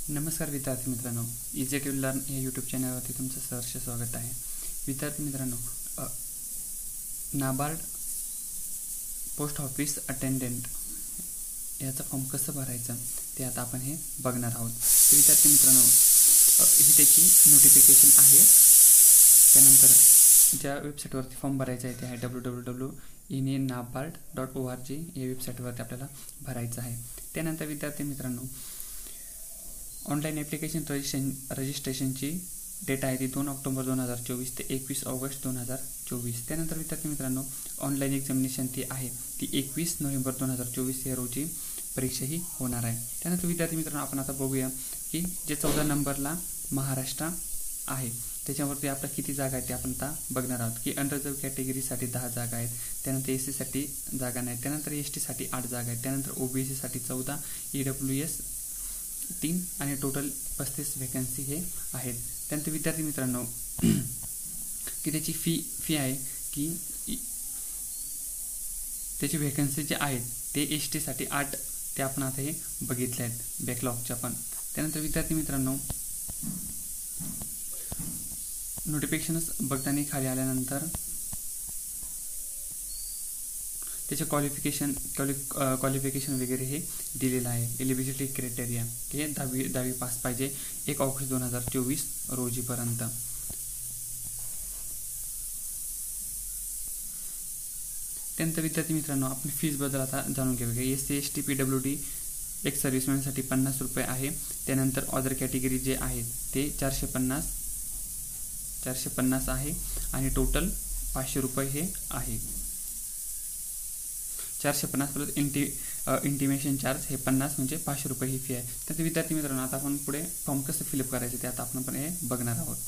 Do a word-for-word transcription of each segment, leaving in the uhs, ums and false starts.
नमस्कार विद्यार्थी मित्रांनो, इझी टू लर्न या यूट्यूब चॅनलवरती तुमचं सहर्ष स्वागत आहे. विद्यार्थी मित्रांनो, नाबार्ड पोस्ट ऑफिस अटेंडंट याचं फॉर्म कसं भरायचं ते आता आपण हे बघणार आहोत. तर विद्यार्थी मित्रांनो, ही त्याची नोटिफिकेशन आहे. त्यानंतर ज्या वेबसाईटवरती फॉर्म भरायचं आहे ते आहे डब्ल्यू डब्ल्यू डब्ल्यू इन ए NABARD dot O R G या वेबसाईटवरती आपल्याला भरायचं आहे. त्यानंतर विद्यार्थी मित्रांनो, ऑनलाईन ॲप्लिकेशन रजिस्ट्रेशन रजिस्ट्रेशनची डेट आहे ती दोन ऑक्टोबर दोन हजार चोवीस ते एकवीस ऑगस्ट दोन हजार चोवीस. त्यानंतर विद्यार्थी मित्रांनो, ऑनलाईन एक्झामिनेशन ती आहे ती एकवीस नोव्हेंबर दोन हजार चोवीस या रोजी परीक्षा ही होणार आहे. त्यानंतर विद्यार्थी मित्रांनो, आपण आता बघूया की जे चौदा नंबरला महाराष्ट्र आहे त्याच्यावरती आपल्या किती जागा आहेत ते आपण आता बघणार आहोत. की अनरिझर्व कॅटेगरीसाठी दहा जागा आहेत, त्यानंतर एस सीसाठी जागा नाहीत, त्यानंतर एस टीसाठी आठ जागा आहेत, त्यानंतर ओबीसीसाठी चौदा, ई डब्ल्यू एस तीन आणि टोटल पस्तीस व्हॅकन्सी हे आहेत. त्यानंतर विद्यार्थी मित्रांनो, की त्याची फी फी आहे की त्याची व्हॅकन्सी जे आहेत ते एस टीसाठी आठ ते आपण आता हे बघितले आहेत बॅकलॉगच्या पण. त्यानंतर विद्यार्थी मित्रांनो, नोटिफिकेशनच बघताना खाली आल्यानंतर त्याचे क्वालिफिकेशन क्वालि क्वालिफिकेशन वगैरे हे दिलेलं आहे. एलिजिबिलिटी क्रायटेरिया हे दहावी दहावी पास पाहिजे एक ऑगस्ट दोन हजार चोवीस रोजीपर्यंत. त्यानंतर विद्यार्थी मित्रांनो, आपण फीजबद्दल आता जाणून घेऊया. S C S T P W D एक सर्व्हिसमॅनसाठी पन्नास रुपये आहे. त्यानंतर अदर कॅटेगरी जे आहेत ते चारशे पन्नास चारशे पन्नास आहे आणि टोटल पाचशे रुपये हे आहे. चारशे पन्नास प्लस इंटी इंटिमेशन चार्ज हे पन्नास म्हणजे पाचशे रुपये ही फी आहे. तर विद्यार्थी मित्रांनो, आता आपण पुढे फॉर्म कसं फिलअप करायचं ते आता आपण पण हे बघणार आहोत.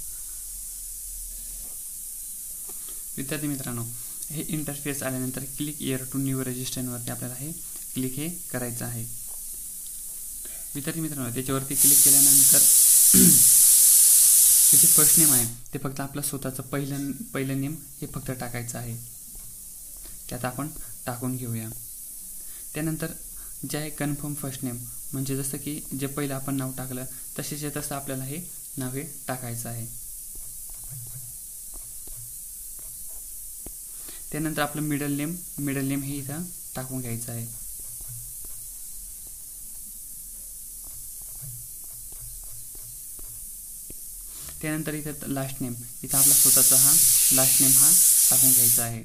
विद्यार्थी मित्रांनो, हे इंटरफेस आल्यानंतर क्लिक इयर टू न्यू रजिस्ट्रेशनवरती आपल्याला हे क्लिक हे करायचं आहे. विद्यार्थी मित्रांनो, त्याच्यावरती क्लिक केल्यानंतर त्याचे फर्स्ट नेम आहे ते फक्त आपलं स्वतःचं पहिलं पहिलं नेम हे फक्त टाकायचं आहे. त्यात आपण टाकून घेऊया. त्यानंतर जे आहे कन्फर्म फर्स्ट नेम, म्हणजे जसं की जे पहिलं आपण नाव टाकलं तसेच तसं आपल्याला हे नाव हे टाकायचं आहे. त्यानंतर आपलं मिडल नेम मिडल नेम हे इथं टाकून घ्यायचं आहे. त्यानंतर इथं लास्ट नेम, इथं आपला स्वतःचा हा लास्ट नेम हा टाकून घ्यायचा आहे.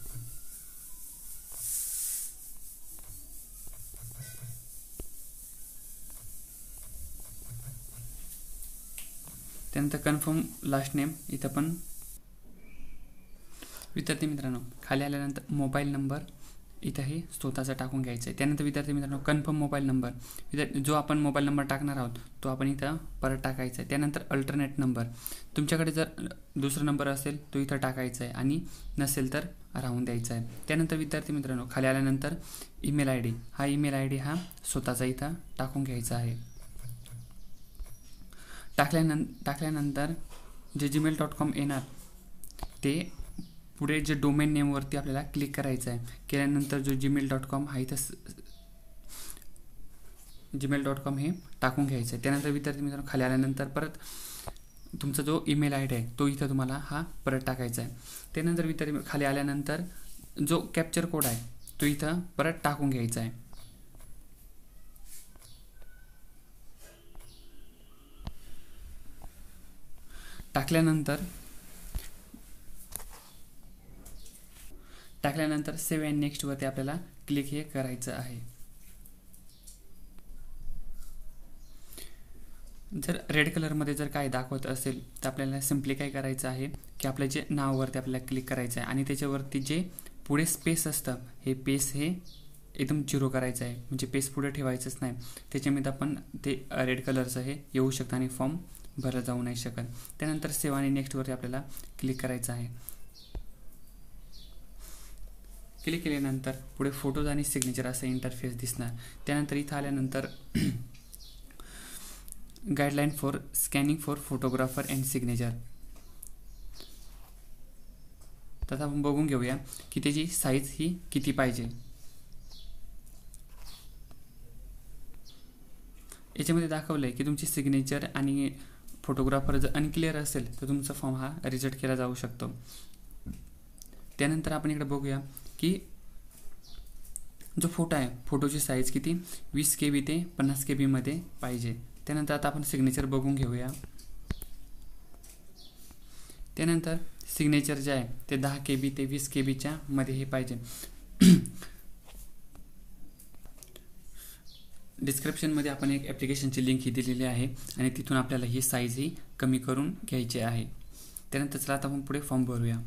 त्यानंतर कन्फर्म लास्ट नेम इथं पण. विद्यार्थी मित्रांनो, खाली आल्यानंतर मोबाईल नंबर इथं हे स्वतःचा टाकून घ्यायचा आहे. त्यानंतर विद्यार्थी मित्रांनो, कन्फर्म मोबाईल नंबर जो आपण मोबाईल नंबर टाकणार आहोत तो आपण इथं परत टाकायचा आहे. त्यानंतर अल्टरनेट नंबर, तुमच्याकडे जर दुसरा नंबर असेल तो इथं टाकायचा आहे आणि नसेल तर राहून द्यायचा आहे. त्यानंतर विद्यार्थी मित्रांनो, खाली आल्यानंतर ईमेल आय डी हा ईमेल आय डी हा स्वतःचा इथं टाकून घ्यायचा आहे. टाकल्यानंतर टाकल्यानंतर जे जीमेल डॉट कॉम येणार ते पुढे जे डोमेन नेमवरती आपल्याला क्लिक करायचं आहे. केल्यानंतर जो जीमेल डॉट कॉम हा इथं जीमेल डॉट कॉम हे टाकून घ्यायचं आहे. त्यानंतर विद्यार्थी मित्रांनो, खाली आल्यानंतर परत तुमचा जो ईमेल आय डी आहे तो इथं तुम्हाला हा परत टाकायचा आहे. त्यानंतर विद्यार्थी खाली आल्यानंतर जो कॅप्चर कोड आहे तो इथं परत टाकून घ्यायचा आहे. टाकल्यानंतर टाकल्यानंतर सेव्ह अँड नेक्स्टवरती आपल्याला क्लिक हे करायचं आहे. जर रेड कलरमध्ये जर काय दाखवत असेल तर आपल्याला सिम्पली काय करायचं आहे की आपल्या जे नावावरती आपल्याला क्लिक करायचं आहे आणि त्याच्यावरती जे पुढे स्पेस असतं हे पेस हे एकदम झिरो करायचं आहे, म्हणजे पेस पुढे ठेवायचंच नाही. त्याच्यामध्ये आपण ते रेड कलरचं हे येऊ शकतं आणि फॉर्म भरला जाऊ नाही शकत. त्यानंतर सेव्ह आणि नेक्स्टवरती आपल्याला क्लिक करायचं आहे. क्लिक केल्यानंतर पुढे फोटोज आणि सिग्नेचर असं इंटरफेस दिसणार. त्यानंतर इथं आल्यानंतर guideline for scanning for photographer and signature, तर आपण बघून घेऊया की त्याची साईज ही किती पाहिजे. याच्यामध्ये दाखवलं आहे की तुमची सिग्नेचर आणि फोटोग्राफर जर अनक्लिअर असेल तर तुमचा फॉर्म हा रिजेक्ट केला जाऊ शकतो. त्यानंतर आपण इकडे बघूया की जो फोटो आहे फोटोची साईज किती वीस के बी ते पन्नास के बीमध्ये पाहिजे. त्यानंतर आता आपण सिग्नेचर बघून घेऊया. त्यानंतर सिग्नेचर जे आहे ते दहा के बी ते वीस के बीच्या मध्ये हे पाहिजे. डिस्क्रिप्शनमध्ये आपण एक ॲप्लिकेशनची लिंक ही दिलेली आहे आणि तिथून आपल्याला ही साईज ही कमी करून घ्यायची आहे. त्यानंतर चला आता आपण पुढे फॉर्म भरूया.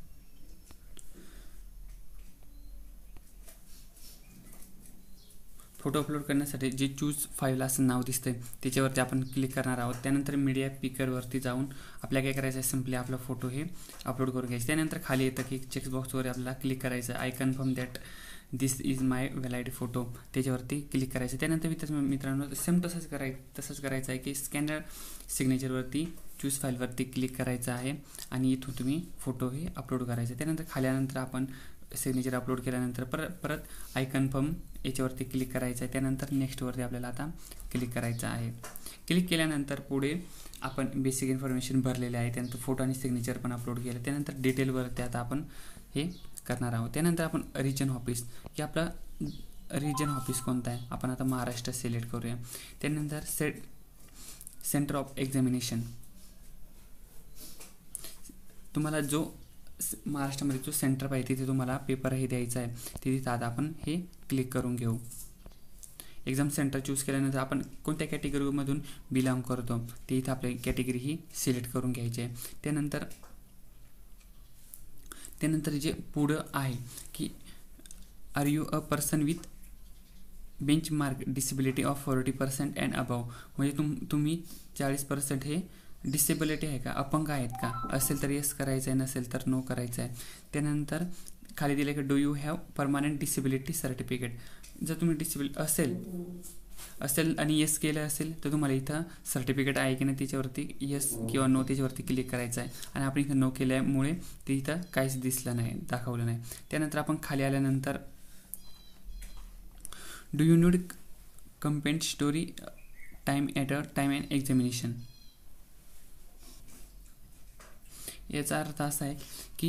फोटो अपलोड करण्यासाठी जे चूज फाईल असं नाव दिसतंय त्याच्यावरती आपण क्लिक करणार आहोत. त्यानंतर मीडिया पिकरवरती जाऊन आपल्याला काय करायचं आहे सिम्पली आपला फोटो हे अपलोड करून घ्यायचे. त्यानंतर खाली येतं की चेकबॉक्सवर आपल्याला क्लिक करायचं I confirm that this is my valid photo त्याच्यावरती क्लिक करायचं. त्यानंतर मी मित्रांनो सेम तसंच करायचं तसंच करायचं आहे की स्कॅनर सिग्नेचरवरती चूज फाईलवरती क्लिक करायचं आहे आणि इथून तुम्ही फोटो हे अपलोड करायचे. त्यानंतर खाल्यानंतर आपण सिग्नेचर अपलोड केल्यानंतर परत परत आय कन्फर्म याच्यावरती क्लिक करायचं आहे. त्यानंतर नेक्स्टवरती आपल्याला आता क्लिक करायचं आहे. क्लिक केल्यानंतर पुढे आपण बेसिक इन्फॉर्मेशन भरलेले आहे. त्यानंतर फोटो आणि सिग्नेचर पण अपलोड केलं. त्यानंतर डिटेलवरती आता आपण हे करणार आहोत. त्यानंतर आपण रिजन ऑफिस की आपला रिजन ऑफिस कोणता आहे आपण आता महाराष्ट्र सिलेक्ट करूया. त्यानंतर सेट सेंटर ऑफ एक्झामिनेशन तुम्हाला जो महाराष्ट्रामध्ये जो सेंटर पाहिजे तिथे तुम्हाला पेपर हे द्यायचा आहे तिथे आता आपण हे क्लिक करून घेऊ. एक्झाम सेंटर चूज केल्यानंतर आपण कोणत्या कॅटेगरीमधून बिलॉंग करतो ते इथं आपली कॅटेगरी ही सिलेक्ट करून घ्यायची आहे. त्यानंतर त्यानंतर जे पुढं आहे की are you a person with benchmark disability of forty percent and above म्हणजे तुम तुम्ही चाळीस पर्सेंट हे डिसेबिलिटी आहे का अपंग आहेत का असेल तर येस करायचं आहे नसेल तर नो करायचं आहे. त्यानंतर खाली दिलं की do you have permanent disability certificate जर तुम्ही डिसेबल असेल असेल आणि येस केलं असेल तर तुम्हाला इथं सर्टिफिकेट आहे की नाही त्याच्यावरती येस किंवा नो त्याच्यावरती क्लिक करायचं आहे. आणि आपण इथं नो केल्यामुळे ते इथं काहीच दिसलं नाही दाखवलं नाही. त्यानंतर आपण खाली आल्यानंतर do you need compensatory time at a time and examination याचा अर्थ असा आहे की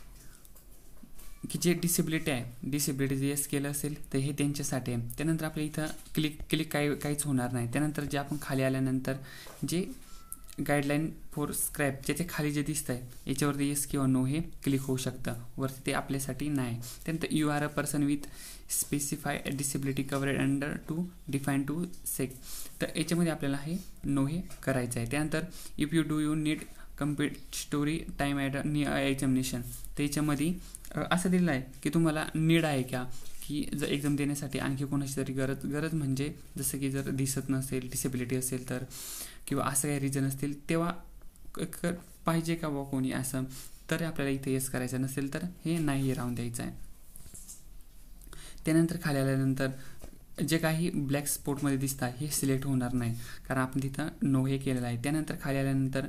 की जे डिसेबिलिटी आहे डिसेबिलिटी जे येस केलं असेल तर हे त्यांच्यासाठी आहे. त्यानंतर आपल्या इथं क्लिक क्लिक काही काहीच होणार नाही. त्यानंतर जे आपण खाली आल्यानंतर जे गाईडलाईन फॉर स्क्रॅप ज्याचे खाली जे दिसत आहे याच्यावरती येस किंवा नो हे क्लिक होऊ शकतं वरती ते आपल्यासाठी नाही. त्यानंतर you are a person with specify disability covered under to define to sec तर याच्यामध्ये आपल्याला हे नो हे करायचं आहे. त्यानंतर if you do you need complete story time at examination त्याच्यामध्ये असं दिलेलं आहे की तुम्हाला नीड आहे का की जर एक्झाम देण्यासाठी आणखी कोणाची तरी गरज गरज म्हणजे जसं की जर दिसत नसेल डिसेबिलिटी असेल तर किंवा असं काही रिजन असतील तेव्हा क पाहिजे का व कोणी असं तर आपल्याला इथे येस करायचं नसेल तर हे नाही राहून द्यायचं आहे. त्यानंतर खाली आल्यानंतर जे काही ब्लॅक स्पॉटमध्ये दिसतात हे सिलेक्ट होणार नाही कारण आपण तिथं नो हे केलेलं आहे. त्यानंतर खाली आल्यानंतर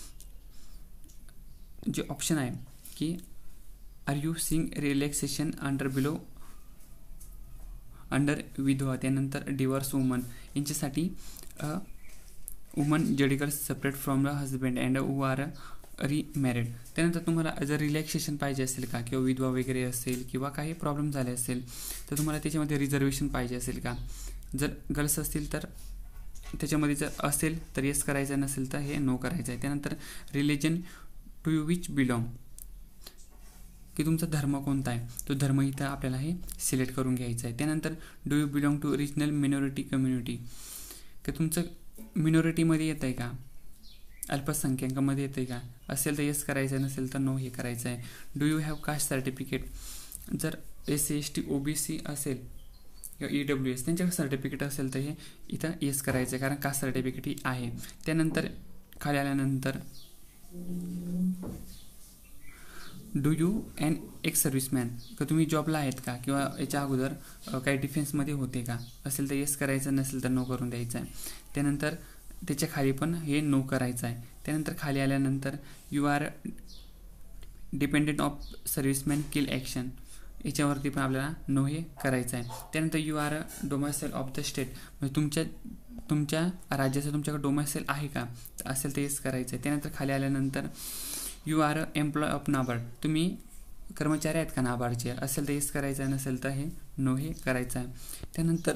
जे ऑप्शन आहे की are you seeing relaxation under below under विधवा त्यानंतर डिवोर्स वुमन यांच्यासाठी woman judicially separate from the husband and who are remarried. त्यानंतर तुम्हाला जर रिलॅक्सेशन पाहिजे असेल का किंवा विधवा वगैरे असेल किंवा काही प्रॉब्लेम झाले असेल तर तुम्हाला त्याच्यामध्ये रिझर्वेशन पाहिजे असेल का. जर गर्ल्स असतील तर त्याच्यामध्ये जर असेल तर येस करायचं नसेल तर हे नो करायचं आहे. त्यानंतर religion to you which belong की तुमचा धर्म कोणता आहे तो धर्म इथं आपल्याला हे सिलेक्ट करून घ्यायचा आहे. त्यानंतर do you belong to regional minority community की तुमचं मिनॉरिटीमध्ये येतं आहे का अल्पसंख्याकामध्ये येतं आहे का असेल तर येस करायचं नसेल तर नो हे करायचं आहे. Do you have caste certificate जर S C S T O B C असेल किंवा ई डब्ल्यू एस त्यांच्याकडे सर्टिफिकेट असेल तर हे इथं येस करायचं आहे कारण कास्ट सर्टिफिकेट ही आहे. त्यानंतर खाली आल्यानंतर do you and ex serviceman का तुम्ही जॉबला आहेत का किंवा याच्या अगोदर काही डिफेन्समध्ये होते का असेल तर येस करायचं नसेल तर नो करून द्यायचं आहे. त्यानंतर त्याच्या खाली पण हे नो करायचं आहे. त्यानंतर खाली आल्यानंतर you are dependent of serviceman kill action याच्यावरती पण आपल्याला नो हे करायचं आहे. त्यानंतर you are a domicile of the state म्हणजे तुमच्या तुमच्या राज्याचं तुमच्याकडे डोमेसाईल आहे का असेल ते येस करायचं आहे. त्यानंतर खाली आल्यानंतर you are a employ of NABARD, तुम्ही कर्मचारी आहेत का नाबार्डचे असेल तर येस करायचं आहे, नसेल तर हे नो हे करायचं आहे. त्यानंतर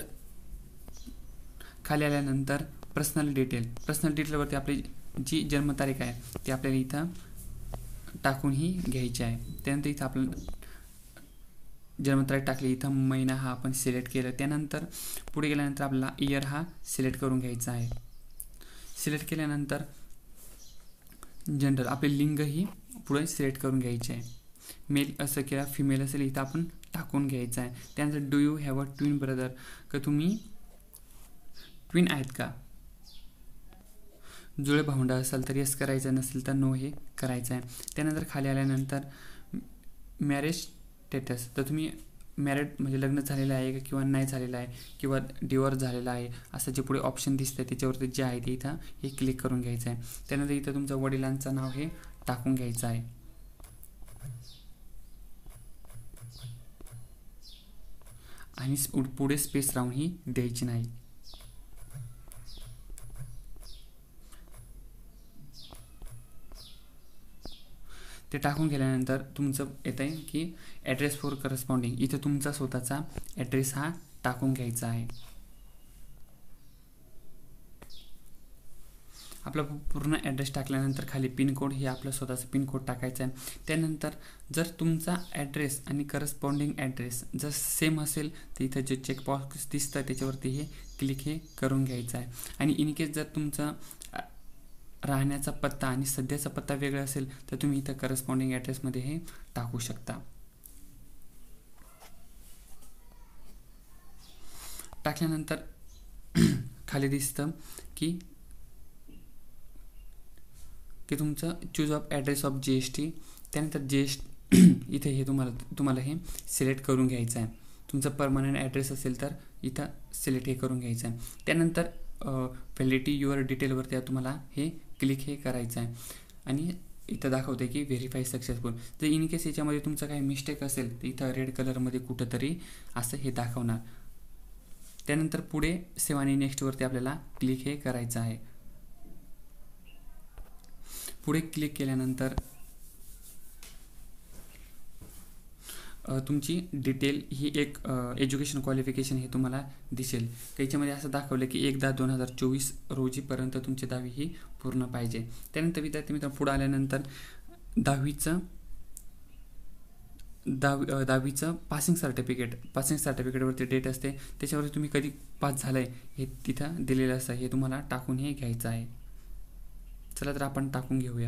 खाली आल्यानंतर पर्सनल डिटेल, पर्सनल डिटेलवरती आपली जी जन्मतारीख आहे ती आपल्याला इथं टाकूनही घ्यायची आहे. त्यानंतर इथं आपलं जन्मतारीख टाकली, इथं महिना हा आपण सिलेक्ट केला. त्यानंतर पुढे गेल्यानंतर आपल्याला इयर हा सिलेक्ट करून घ्यायचा आहे. सिलेक्ट केल्यानंतर जनरल आपले लिंग ही पुढे सिलेक्ट करून घ्यायचे आहे. मेल असं किंवा फिमेल असेल इथं आपण टाकून घ्यायचं आहे. त्यानंतर do you have a twin brother, का तुम्ही ट्विन आहेत का, जुळे भावंडं असेल तर येस करायचं, नसेल तर नो हे करायचं आहे. त्यानंतर खाली आल्यानंतर मॅरेज स्टेटस, तर तुम्ही मॅरिड म्हणजे लग्न झालेलं आहे किंवा नाही झालेलं आहे किंवा डिवोर्स झालेला आहे असं जे पुढे ऑप्शन दिसतं त्याच्यावरती जे आहे ते इथं हे क्लिक करून घ्यायचं आहे. त्यानंतर इथं तुमचं वडिलांचं नाव हे टाकून घ्यायचं आहे. आणि पुढे स्पेस राहून ही द्यायची नाही. ते टाकून गेल्यानंतर तुमचं येतं आहे की ॲड्रेस फॉर करस्पॉन्डिंग, इथं तुमचा स्वतःचा ॲड्रेस हा टाकून घ्यायचा आहे. आपला पूर्ण ॲड्रेस टाकल्यानंतर खाली पिनकोड हे आपलं स्वतःचं पिनकोड टाकायचं आहे. त्यानंतर जर तुमचा ॲड्रेस आणि करस्पॉन्डिंग ॲड्रेस जर सेम असेल तर इथं जे चेकबॉक्स दिसतं त्याच्यावरती हे क्लिक हे करून घ्यायचं आहे. आणि इन केस जर तुमचा राहण्याचा पत्ता आणि सध्याचा पत्ता वेगळा असेल तर तुम्ही इथं करस्पॉन्डिंग ॲड्रेसमध्ये हे टाकू शकता. टाकल्यानंतर खाली दिसतं की की तुमचं choose of address of G S T, त्यानंतर जी एस इथे हे तुम्हाला तुम्हाला हे सिलेक्ट करून घ्यायचं आहे. तुमचं परमनंट ॲड्रेस असेल तर इथं सिलेक्ट हे करून घ्यायचं आहे. त्यानंतर व्हॅलिडिटी युअर डिटेलवरती तुम्हाला हे क्लिक हे करायचं आहे. आणि इथं दाखवते की व्हेरीफाय सक्सेसफुल. जर इन केस याच्यामध्ये तुमचं काही मिस्टेक असेल तर इथं रेड कलरमध्ये कुठंतरी असं हे दाखवणार. त्यानंतर पुढे सेव्ह आणि नेक्स्टवरती आपल्याला क्लिक हे करायचं आहे. पुढे क्लिक केल्यानंतर तुमची डिटेल ही एक एज्युकेशन क्वालिफिकेशन हे तुम्हाला दिसेल. त्याच्यामध्ये असं दाखवलं की एक दहा दोन हजार चोवीस रोजीपर्यंत तुमची दहावी ही पूर्ण पाहिजे. त्यानंतर विद्यार्थी मित्र पुढे आल्यानंतर दहावीचं दहावी दहावीचं पासिंग सर्टिफिकेट, पासिंग सर्टिफिकेटवरती डेट असते त्याच्यावरती तुम्ही कधी पास झालं आहे हे तिथं दिलेलं असतं, हे तुम्हाला टाकून हे घ्यायचं आहे. चला तर आपण टाकून घेऊया.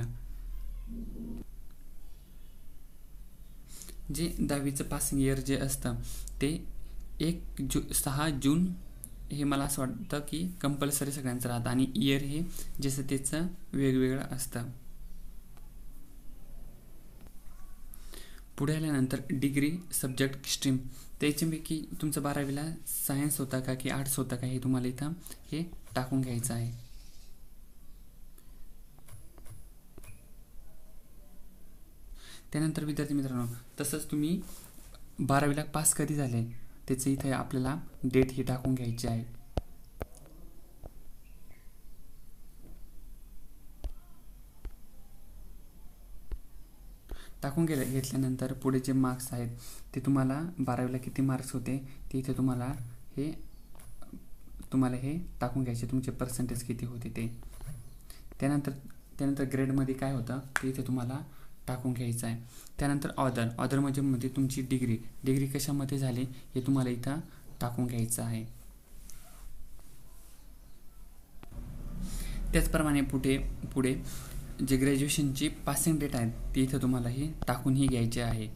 जे दहावीचं पासिंग इयर जे असतं ते एक जू सहा जून हे मला असं वाटतं की कंपल्सरी सगळ्यांचं राहतं आणि इयर हे जसं त्याचं वेगवेगळं असतं. पुढे आल्यानंतर डिग्री सब्जेक्ट स्ट्रीम, त्याच्यापैकी तुमचं बारावीला सायन्स होता का की आर्ट्स होता का हे तुम्हाला इथं हे टाकून घ्यायचं आहे. त्यानंतर विद्यार्थी मित्रांनो तसंच तुम्ही बारावीला पास कधी झाले त्याचं इथे आपल्याला डेट ही टाकून घ्यायची आहे. टाकून गेले घेतल्यानंतर पुढे जे मार्क्स आहेत ते तुम्हाला बारावीला किती मार्क्स होते ते इथे तुम्हाला हे तुम्हाला हे टाकून घ्यायचे, तुमचे पर्सेंटेज किती होते ते. त्यानंतर त्यानंतर ग्रेडमध्ये काय होतं ते इथे तुम्हाला टाकून घ्यायचं आहे. त्यानंतर ऑदर, ऑदर म्हणजे मध्ये तुमची डिग्री, डिग्री कशामध्ये झाली हे तुम्हाला इथं टाकून घ्यायचं आहे. त्याचप्रमाणे पुढे पुढे जे ग्रॅज्युएशनची पासिंग डेट आहे ती इथं तुम्हाला ही टाकूनही घ्यायची आहे.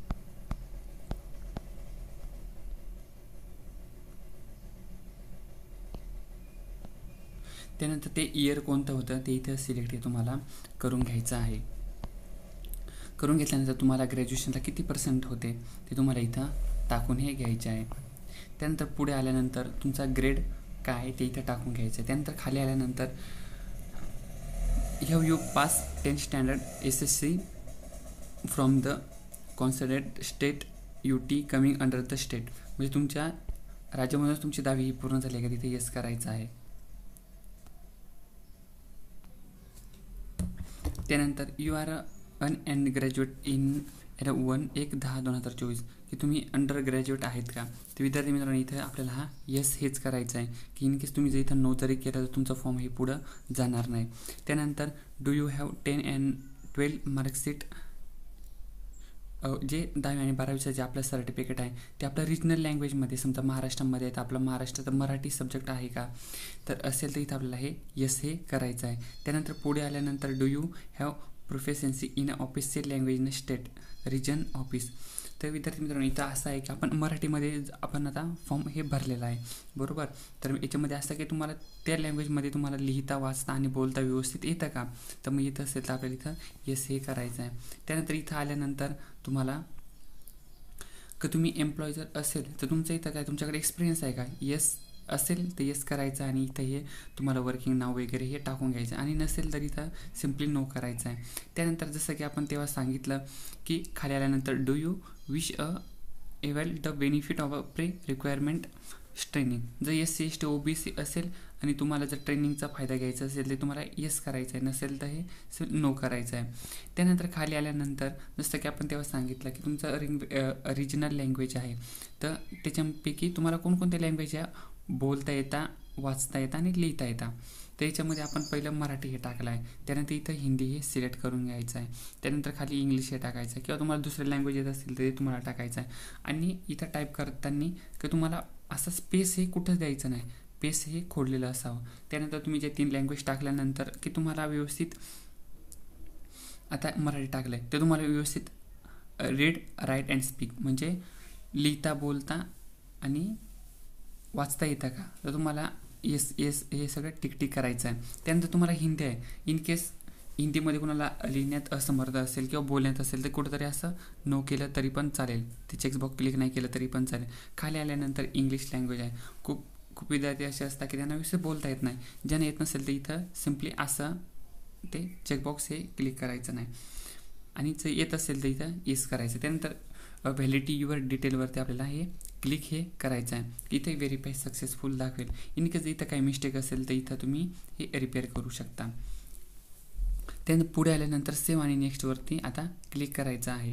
त्यानंतर ते इयर कोणतं होतं ते इथं सिलेक्ट हे तुम्हाला करून घ्यायचं आहे. करून घेतल्यानंतर तुम्हाला ग्रॅज्युएशनला किती पर्सेंट होते ते तुम्हाला इथं टाकून हे घ्यायचे आहे. त्यानंतर पुढे आल्यानंतर तुमचा ग्रेड काय आहे ते इथं टाकून घ्यायचं आहे. त्यानंतर खाली आल्यानंतर have you pass tenth standard S S C from the considered state U T coming under the state, म्हणजे तुमच्या राज्यामधूनच तुमची दहावी ही पूर्ण झाली का तिथे येस करायचं आहे. त्यानंतर you are an an graduate in one एक दहा दोन हजार चोवीस की तुम्ही अंडर ग्रॅज्युएट आहेत का. तर विद्यार्थी मित्रांनो इथं आपल्याला हा येस हेच करायचं आहे की इन केस तुम्ही जर इथं नो जरी केलं तर तुमचा फॉर्म हे पुढं जाणार नाही. त्यानंतर do you have ten and twelve marksheet, जे दहावी आणि बारावीचं जे आपलं सर्टिफिकेट आहे ते आपलं रिजनल लँग्वेजमध्ये, समजा महाराष्ट्रामध्ये आहे तर आपलं महाराष्ट्राचं मराठी सब्जेक्ट आहे का, तर असेल तर इथं आपल्याला हे येस हे करायचं आहे. त्यानंतर पुढे आल्यानंतर do you have proficiency in official language in state region office. तर विद्यार्थी मित्रांनो इथं असं आहे की आपण मराठीमध्ये आपण आता फॉर्म हे भरलेला आहे बरोबर. तर याच्यामध्ये असं की तुम्हाला त्या लँग्वेजमध्ये तुम्हाला लिहिता वाचता आणि बोलता व्यवस्थित येतं का, तर मग इथं असेल तर आपल्याला इथं येस हे करायचं आहे. त्यानंतर इथं आल्यानंतर तुम्हाला की तुम्ही एम्प्लॉय जर असेल तर तुमचं इथं काय तुमच्याकडे एक्सपिरियन्स आहे का, येस असेल तर येस करायचं आणि इथं हे तुम्हाला वर्किंग नाव वगैरे हे टाकून घ्यायचं आणि नसेल तर इथं सिम्पली नो करायचं आहे. त्यानंतर जसं की आपण तेव्हा सांगितलं की खाली आल्यानंतर do you wish a avail the benefit of a pre requirement training. जर S C S T O B C असेल आणि तुम्हाला जर ट्रेनिंगचा फायदा घ्यायचा असेल तर तुम्हाला येस करायचं आहे, नसेल तर हे नो करायचं आहे. त्यानंतर खाली आल्यानंतर जसं की आपण तेव्हा सांगितलं की तुमचं रिंग रिजनल लँग्वेज आहे तर त्याच्यापैकी तुम्हाला कोणकोणत्या लँग्वेज या बोलता येता, वाचता येता आणि लिहिता येता. तर याच्यामध्ये आपण पहिलं मराठी हे टाकलं आहे, त्यानंतर इथं हिंदी हे सिलेक्ट करून घ्यायचं आहे. त्यानंतर खाली इंग्लिश हे टाकायचं आहे किंवा तुम्हाला दुसरे लँग्वेज येत असतील तर ते तुम्हाला टाकायचं आहे. आणि इथं टाईप करताना की तुम्हाला असं स्पेस हे कुठंच द्यायचं नाही, पेस हे खोडलेलं असावं. त्यानंतर तुम्ही जे तीन लँग्वेज टाकल्यानंतर की तुम्हाला व्यवस्थित आता मराठी टाकलं आहे तर तुम्हाला व्यवस्थित रीड राईट अँड स्पीक म्हणजे लिहिता बोलता आणि वाचता येतं का, तर तुम्हाला येस येस हे सगळं टिकटिक करायचं आहे. त्यानंतर तुम्हाला हिंदी आहे, इन केस हिंदीमध्ये कोणाला लिहिण्यात असमर्थ असेल किंवा बोलण्यात असेल तर कुठंतरी असं नो केलं तरी पण चालेल, ते चेकबॉक्स क्लिक नाही केलं तरी पण चालेल. खाली आल्यानंतर इंग्लिश लँग्वेज आहे. खूप खूप विद्यार्थी असे असतात की त्यांना व्यवस्थित बोलता येत नाही, ज्यांना येत नसेल तर इथं सिम्पली असं ते चेकबॉक्स हे क्लिक करायचं नाही आणि जर येत असेल तर इथं येस करायचं. त्यानंतर व्हॅलिडिटी युअर डिटेलवरती आपल्याला हे क्लिक हे करायचं आहे. इथे व्हेरीफाय सक्सेसफुल दाखवेल. इन केस इथं काही मिस्टेक असेल तर इथं तुम्ही हे रिपेअर करू शकता. त्यानंतर पुढे आल्यानंतर सेव्ह आणि नेक्स्टवरती आता क्लिक करायचं आहे.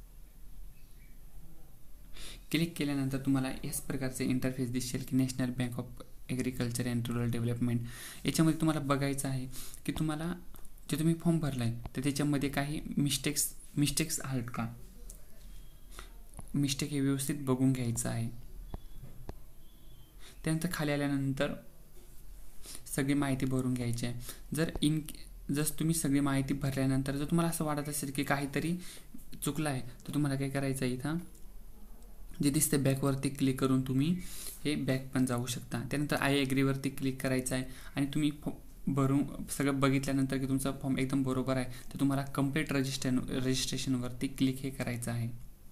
क्लिक केल्यानंतर तुम्हाला याच प्रकारचे इंटरफेस दिसेल की national bank of agriculture and rural development. याच्यामध्ये तुम्हाला बघायचं आहे की तुम्हाला जे तुम्ही फॉर्म भरला आहे तर त्याच्यामध्ये काही मिस्टेक्स मिस्टेक्स आहेत का, मिस्टेक हे व्यवस्थित बघून घ्यायचं आहे. त्यानंतर खाली आल्यानंतर सगळी माहिती भरून घ्यायची आहे. जर इन जर तुम्ही सगळी माहिती भरल्यानंतर जर तुम्हाला असं वाटत असेल की काहीतरी चुकलं आहे तर तुम्हाला काय करायचं आहे, इथं जे दिसते बॅकवरती क्लिक करून तुम्ही हे बॅक पण जाऊ शकता. त्यानंतर आय ॲग्रीवरती क्लिक करायचं आहे आणि तुम्ही भरून सगळं बघितल्यानंतर की तुमचा फॉर्म एकदम बरोबर आहे तर तुम्हाला कंप्लीट रजिस्ट्रेशन रजिस्ट्रेशनवरती क्लिक हे करायचं आहे.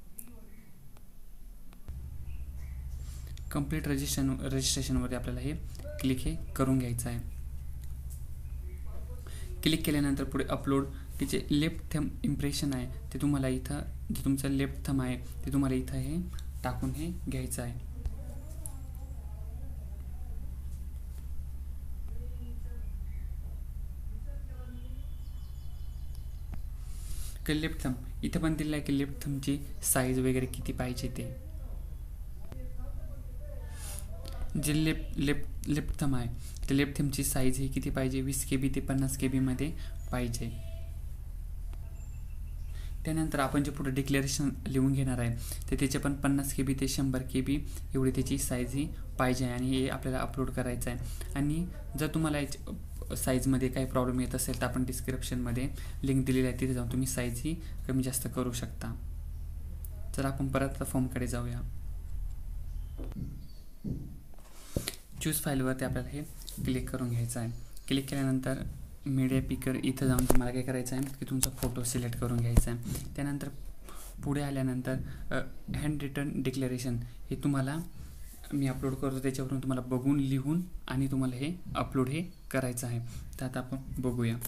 कंप्लीट रजिस्ट्रेशन रजिस्ट्रेशनवरती आपल्याला हे क्लिक हे करून घ्यायचं आहे. क्लिक केल्यानंतर पुढे अपलोड की जे लेफ्ट थंब इम्प्रेशन आहे ते तुम्हाला इथं जे तुमचं लेफ्ट थंब आहे ते तुम्हाला इथं हे टाकून हे घ्यायचं आहे. की लेफ्ट थंब इथं पण दिलं आहे की लेफ्ट थंबची साईज वगैरे किती पाहिजे ते. जे लेफ्ट लेफ्ट लेफ्ट थंब आहे ते लेफ्ट थंबची साईज ही किती पाहिजे, वीस के बी ते पन्नास के बीमध्ये पाहिजे. त्यानंतर आपण जे पुढे डिक्लेरेशन लिहून घेणार आहे तर त्याचे पण पन्नास के बी ते शंभर के बी एवढी त्याची साईज ही पाहिजे आणि हे आपल्याला अपलोड करायचं आहे. आणि जर तुम्हाला साईजमध्ये काही प्रॉब्लेम येत असेल तर आपण डिस्क्रिप्शनमध्ये लिंक दिलेली आहे, तिथे जाऊन तुम्ही साईज ही कमी जास्त करू शकता. तर आपण परत फॉर्मकडे जाऊया. चूज फाईलवरती आपल्याला हे क्लिक करून घ्यायचं आहे. क्लिक केल्यानंतर मीडिया पिकर इथं जाऊन तुम्हाला काय करायचं आहे की तुमचा फोटो सिलेक्ट करून घ्यायचा आहे. त्यानंतर पुढे आल्यानंतर हँड रिटन डिक्लेरेशन हे तुम्हाला मी अपलोड करतो, त्याच्यावरून तुम्हाला बघून लिहून आणि तुम्हाला हे अपलोड हे करायचं आहे. तर आता आपण बघूया.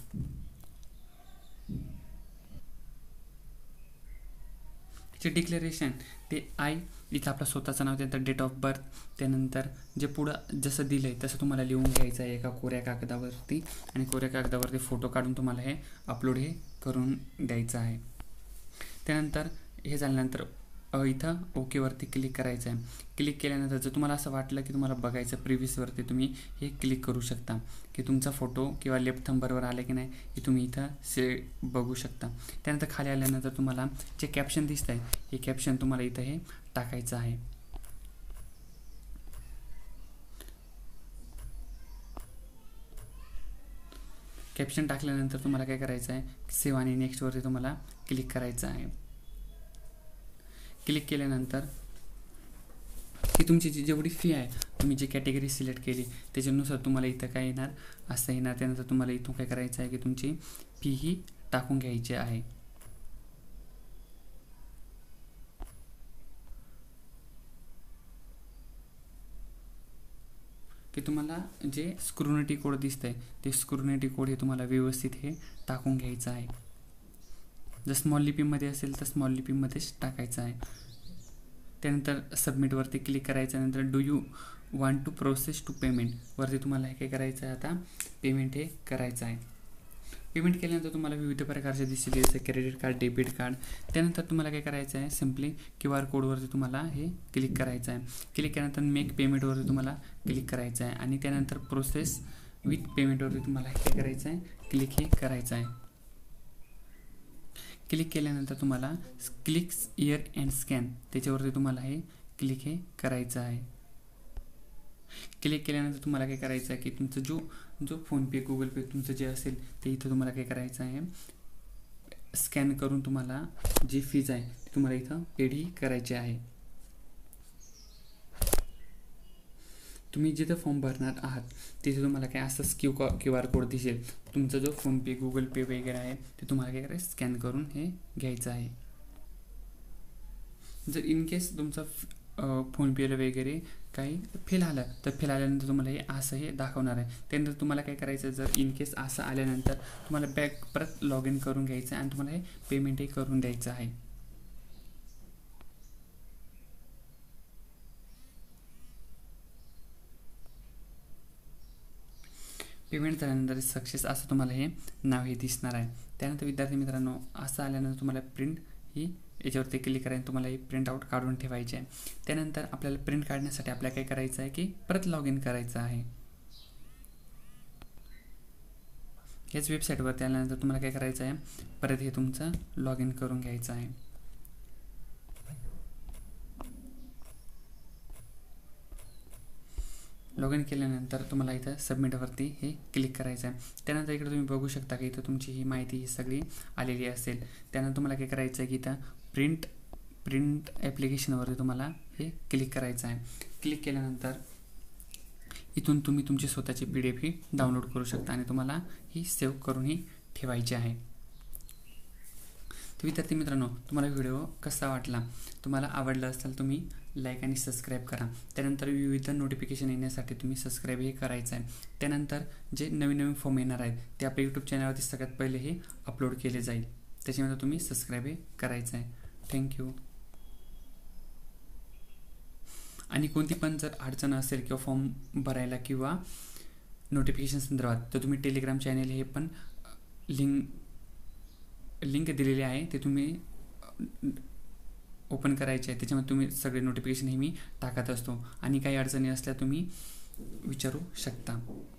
जे डिक्लेरेशन ते आय इथं आपलं स्वतःचं नाव, त्यानंतर डेट ऑफ बर्थ, त्यानंतर जे पुढं जसं दिलं आहे तसं तुम्हाला लिहून घ्यायचं आहे एका कोऱ्या कागदावरती, आणि कोऱ्या कागदावरती फोटो काढून तुम्हाला हे अपलोड हे करून द्यायचं आहे. त्यानंतर हे झाल्यानंतर इथं ओकेवरती क्लिक करायचं आहे. क्लिक केल्यानंतर जर तुम्हाला असं वाटलं की तुम्हाला बघायचं प्रिव्ह्यूसवरती, तुम्ही हे क्लिक करू शकता की तुमचा फोटो किंवा लेफ्ट थंब बरोबर आले की नाही हे तुम्ही इथं से बघू शकता. त्यानंतर खाली आल्यानंतर तुम्हाला जे कॅप्शन दिसत आहे हे कॅप्शन तुम्हाला इथं हे टाकायचं आहे. कॅप्शन टाकल्यानंतर तुम्हाला काय करायचं आहे, सेव्ह आणि नेक्स्टवरती तुम्हाला क्लिक करायचं आहे. क्लिक केल्यानंतर ही तुमची जी जेवढी फी आहे, तुम्ही जी कॅटेगरी सिलेक्ट केली त्याच्यानुसार तुम्हाला इथं काय येणार, असं येणार. त्यानंतर तुम्हाला इथून काय करायचं आहे की तुमची फी ही टाकून घ्यायची आहे. की तुम्हाला जे स्क्रुनिटी कोड दिसतंय ते स्क्रुनिटी कोड हे तुम्हाला व्यवस्थित हे टाकून घ्यायचं आहे. जर स्मॉल लिपीमध्ये असेल तर स्मॉल लिपीमध्येच टाकायचं आहे. त्यानंतर सबमिटवरती क्लिक करायचं. नंतर do you want to process to payment वरती तुम्हाला हे काय करायचं आहे, आता पेमेंट हे करायचं आहे. पेमेंट केल्यानंतर तुम्हाला विविध प्रकारचे दिसतील, जसे क्रेडिट कार्ड, डेबिट कार्ड. त्यानंतर तुम्हाला काय करायचं आहे, सिम्पली क्यू आर कोडवरती तुम्हाला हे क्लिक करायचं आहे. क्लिक केल्यानंतर मेक पेमेंटवरती तुम्हाला क्लिक करायचं आहे, आणि त्यानंतर प्रोसेस विथ पेमेंटवरती तुम्हाला काय करायचं आहे, क्लिक हे करायचं आहे. क्लिक केल्यानंतर तुम्हाला क्लिक इयर अँड स्कॅन त्याच्यावरती तुम्हाला हे क्लिक हे करायचं आहे. क्लिक केल्यानंतर तुम्हाला काय करायचं आहे की तुमचं जो जो फोनपे, गुगल पे तुमचं जे असेल ते इथं तुम्हाला काय करायचं आहे, स्कॅन करून तुम्हाला जी फीज आहे ती तुम्हाला इथं पेड ही करायची आहे. तुम्ही जिथं फॉर्म भरणार आहात तिथे तुम्हाला काय असंच क्यू क्यू आर कोड दिसेल. तुमचा जो फोनपे, गुगल पे वगैरे आहे ते तुम्हाला काय करायचं, स्कॅन करून हे घ्यायचं आहे. जर इन केस तुमचा फोनपेला वगैरे काही फेल आलं तर फेल आल्यानंतर तुम्हाला हे असं हे दाखवणार आहे. त्यानंतर तुम्हाला काय करायचं, जर इन केस असं आल्यानंतर तुम्हाला बॅक परत लॉग इन करून घ्यायचं आहे आणि तुम्हाला हे पेमेंटही करून द्यायचं आहे. पेमेंट झाल्यानंतर सक्सेस असं तुम्हाला हे नाव हे दिसणार आहे. त्यानंतर विद्यार्थी मित्रांनो, असं आल्यानंतर तुम्हाला प्रिंट ही याच्यावरती क्लिक करायला तुम्हाला ही प्रिंट आउट काढून ठेवायची आहे. त्यानंतर आपल्याला प्रिंट काढण्यासाठी आपल्याला काय करायचं आहे की परत लॉग इन करायचं आहे. याच वेबसाईटवरती आल्यानंतर तुम्हाला काय करायचं आहे, परत हे तुमचं लॉग इन करून घ्यायचं आहे. लॉग इन केल्यानंतर तुम्हाला इथं सबमिटवरती हे क्लिक करायचं आहे. त्यानंतर इकडे तुम्ही बघू शकता की इथं तुमची ही माहिती ही सगळी आलेली असेल. त्यानंतर तुम्हाला काय करायचं आहे की इथं प्रिंट प्रिंट ॲप्लिकेशनवरती तुम्हाला हे क्लिक करायचं आहे. क्लिक केल्यानंतर इथून तुम्ही तुमची स्वतःची पी डी एफ ही डाउनलोड करू शकता आणि तुम्हाला ही सेव्ह करूनही ठेवायची आहे. तर विद्यार्थी मित्रांनो, तुम्हाला व्हिडिओ कसा वाटला, तुम्हाला आवडला असेल तुम्ही लाईक आणि सबस्क्राईब करा. त्यानंतर विविध नोटिफिकेशन येण्यासाठी तुम्ही सबस्क्राईब हे करायचं आहे. त्यानंतर जे नवीन नवीन फॉर्म येणार आहेत ते आपल्या यूट्यूब चॅनलवरती सगळ्यात पहिले हे अपलोड केले जाईल. त्याच्यामध्ये तुम्ही सबस्क्राईब हे करायचं आहे. थँक्यू. आणि कोणती पण जर अडचण असेल किंवा फॉर्म भरायला किंवा नोटिफिकेशन संदर्भात, तर तुम्ही टेलिग्राम चॅनल हे पण लिंक लिंक दिलेली आहे, ते तुम्ही ओपन करायचे आहे. त्याच्यामध्ये तुम्ही सगळे नोटिफिकेशन हे मी टाकत असतो आणि काही अडचणी असल्या तुम्ही विचारू शकता.